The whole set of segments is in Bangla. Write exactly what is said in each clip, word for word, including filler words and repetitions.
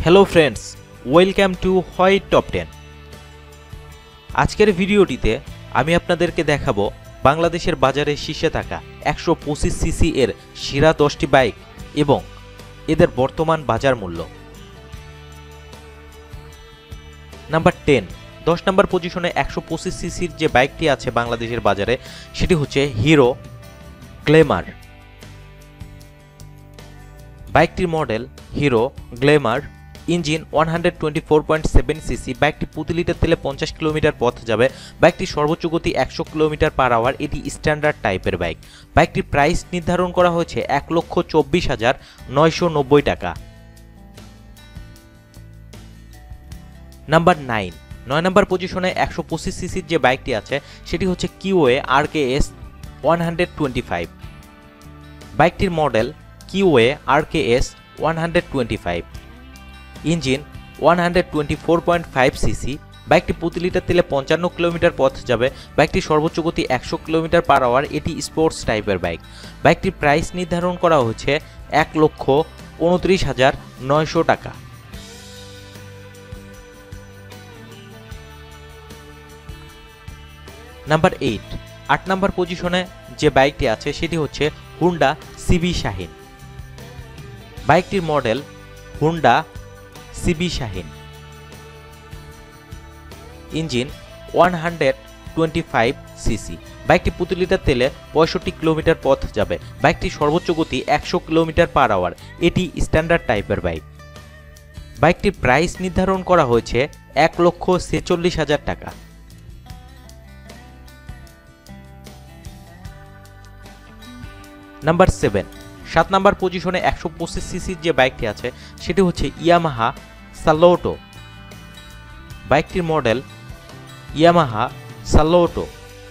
Hello friends, welcome to why top ten. আজকের ভিডিওটিতে আমি আপনাদেরকে দেখাবো বাংলাদেশের বাজারে শীর্ষে থাকা একশো পঁচিশ সিসি এর সেরা দশটি বাইক এবং এদের বর্তমান বাজার মূল্য। নাম্বার টেন, দশ নম্বর পজিশনে একশো পঁচিশ সিসির যে বাইকটি আছে বাংলাদেশের বাজারে সেটি হচ্ছে হিরো গ্ল্যামার। বাইকটির model Hero Glamour, engine one twenty four point seven CC. বাইকটি প্রতি লিটার তেলে পঞ্চাশ কিলোমিটার পথ যাবে। বাইকটির সর্বোচ্চ গতি একশো কিলোমিটার পার আওয়ার। এটি স্ট্যান্ডার্ড টাইপের বাইক। বাইকটির প্রাইস নির্ধারণ করা হয়েছে এক লক্ষ চব্বিশ হাজার নয়শো নব্বই টাকা। নাম্বার নাইন, নয় নম্বর পজিশনে একশো পঁচিশ সিসির যে বাইকটি আছে সেটি হচ্ছে Keeway R K S one twenty five. বাইকটির model Keeway R K S one twenty five, engine one twenty four point five CC. বাইকটি প্রতি লিটার তেলে পঞ্চান্ন কিলোমিটার পথ যাবে। বাইকটির সর্বোচ্চ গতি একশো কিলোমিটার পার আওয়ার। এটি স্পোর্টস টাইপের বাইক। বাইকটির প্রাইস নির্ধারণ করা হয়েছে এক লক্ষ উনত্রিশ হাজার নয়শো টাকা। নাম্বার এইট, আট নম্বর পজিশনে যে বাইকটি আছে সেটি হচ্ছে হুন্ডা সিবি শাহিন। বাইকটির model Honda CB Shine, engine one twenty five CC. বাইকটি প্রতি লিটার তেলে পঁয়ষট্টি কিলোমিটার পথ যাবে। বাইকটির সর্বোচ্চ গতি একশো কিলোমিটার পার আওয়ার। এটি স্ট্যান্ডার্ড টাইপের বাইক। বাইকটির প্রাইস নির্ধারণ করা হয়েছে এক লক্ষ ছেচল্লিশ হাজার টাকা। নাম্বার সেভেন, সাত নম্বর পজিশনে একশো পঁচিশ সিসির যে বাইকটি আছে সেটি হচ্ছে ইয়ামাহা সালোটো। বাইকটির model Yamaha Saluto,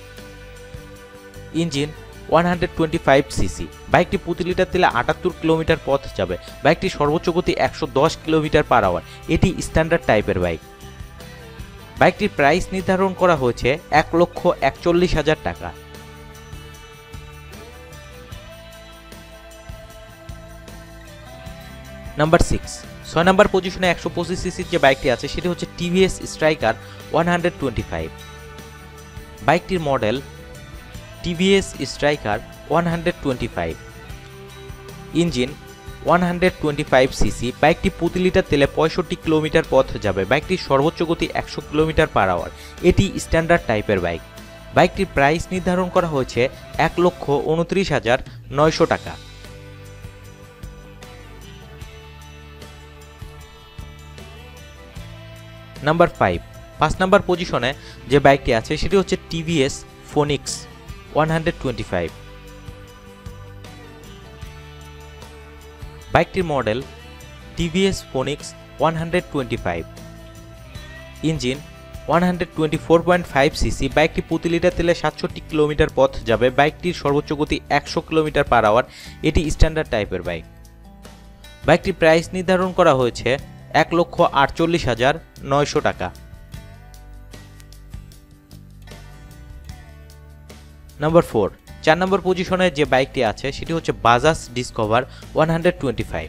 engine one twenty five CC. বাইকটি প্রতি লিটার তেলে আটাত্তর কিলোমিটার পথ যাবে। বাইকটির সর্বোচ্চ গতি একশো দশ কিলোমিটার পার আওয়ার। এটি স্ট্যান্ডার্ড টাইপের বাইক। বাইকটির প্রাইস নির্ধারণ করা হয়েছে এক লক্ষ একচল্লিশ হাজার টাকা। নাম্বার সিক্স, ছয় নম্বর পজিশনে একশো পঁচিশ সিসির যে বাইকটি আছে সেটি হচ্ছে TVS Striker one twenty five. বাইকটির model TVS Striker one twenty five, engine one twenty five CC. বাইকটি প্রতি লিটার তেলে পঁয়ষট্টি কিলোমিটার পথ যাবে। বাইকটির সর্বোচ্চ গতি একশো কিলোমিটার পার আওয়ার। এটি স্ট্যান্ডার্ড টাইপের বাইক। বাইকটির প্রাইস নির্ধারণ করা হয়েছে এক লক্ষ উনত্রিশ হাজার নয়শো টাকা। নাম্বার ফাইভ, পাঁচ নম্বর পজিশনে যে বাইকটি আছে সেটি হচ্ছে TVS Phoenix one twenty five. বাইকটির model TVS Phoenix one twenty five, engine one twenty four point five CC. বাইকটি প্রতি লিটার তেলে সাতষট্টি কিলোমিটার পথ যাবে। বাইকটির সর্বোচ্চ গতি একশো কিলোমিটার পার আওয়ার। এটি স্ট্যান্ডার্ড টাইপের বাইক। বাইকটির প্রাইস নির্ধারণ করা হয়েছে এক লক্ষ আটচল্লিশ হাজার নয়শো টাকা। নাম্বার ফোর, চার নম্বর পজিশনে যে বাইকটি আছে সেটি হচ্ছে Bajaj Discover one twenty five.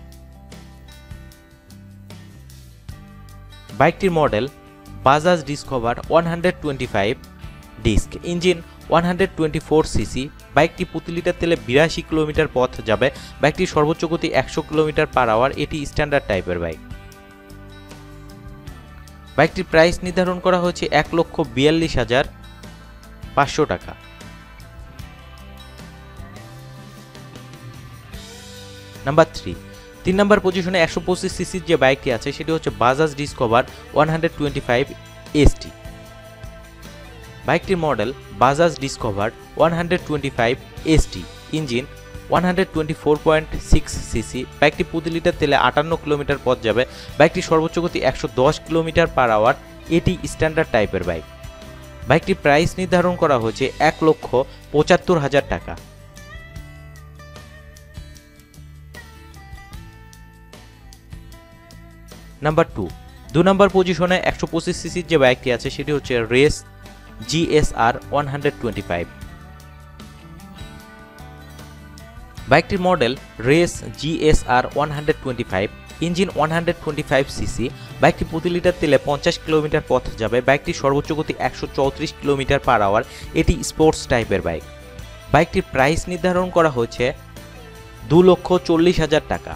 বাইকটির model Bajaj Discover one twenty five disc, engine one twenty four CC. বাইকটি প্রতি লিটার তেলে বিরাশি কিলোমিটার পথ যাবে। বাইকটির সর্বোচ্চ গতি একশো কিলোমিটার পার আওয়ার। এটি স্ট্যান্ডার্ড টাইপের বাইক। বাইকটির প্রাইস নির্ধারণ করা হয়েছে এক লক্ষ বিয়াল্লিশ হাজার পাঁচশো টাকা। নাম্বার থ্রি, তিন নম্বর পজিশনে একশো পঁচিশ সিসির যে বাইকটি আছে সেটি হচ্ছে Bajaj Discover one twenty five ST. বাইকটির model Bajaj Discover one twenty five ST, engine one twenty four point six CC. বাইকটি প্রতি লিটার তেলে আটান্ন কিলোমিটার পথ যাবে। বাইকটির সর্বোচ্চ গতি একশো দশ কিলোমিটার পার আওয়ার। এটি স্ট্যান্ডার্ড টাইপের বাইক। বাইকটির প্রাইস নির্ধারণ করা হয়েছে এক লক্ষ পঁচাত্তর হাজার টাকা। নাম্বার টু, দু নম্বর পজিশনে একশো পঁচিশ সিসির যে বাইকটি আছে সেটি হচ্ছে Race GSR one twenty five. বাইকটির model Race GSR one hundred twenty five, engine one hundred twenty five CC. বাইকটি প্রতি লিটার তেলে পঞ্চাশ কিলোমিটার পথ যাবে। বাইকটির সর্বোচ্চ গতি একশো চৌত্রিশ কিলোমিটার পার আওয়ার। এটি স্পোর্টস টাইপের বাইক। বাইকটির প্রাইস নির্ধারণ করা হয়েছে দু লক্ষ চল্লিশ হাজার টাকা।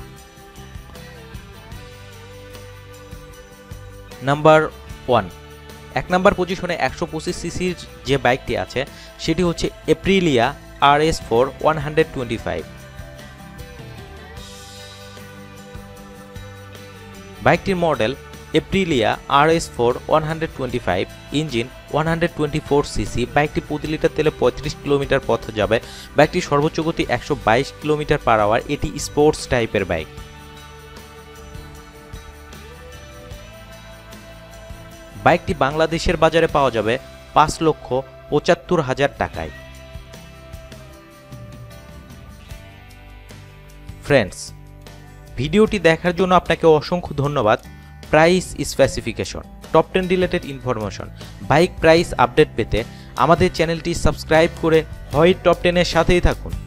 নাম্বার ওয়ান, এক নাম্বার পজিশনে একশো পঁচিশ সিসির যে বাইকটি আছে সেটি হচ্ছে Aprilia R S four one hundred twenty five. বাইকটির model Aprilia R S four one hundred twenty five, engine one hundred twenty four CC. বাইকটি প্রতি লিটার তেলে পঁয়ত্রিশ কিলোমিটার পথ যাবে। বাইকটির সর্বোচ্চ গতি একশো বাইশ কিলোমিটার পার আওয়ার। এটি স্পোর্টস টাইপের বাইক। বাইকটি বাংলাদেশের বাজারে পাওয়া যাবে পাঁচ লক্ষ পঁচাত্তর হাজার টাকায়। ফ্রেন্ডস, ভিডিওটি দেখার জন্য আপনাকে অসংখ্য ধন্যবাদ। Price specification, top ten related information, bike price update পেতে আমাদের চ্যানেলটি সাবস্ক্রাইব করে হয় টপ টেনের সাথেই থাকুন।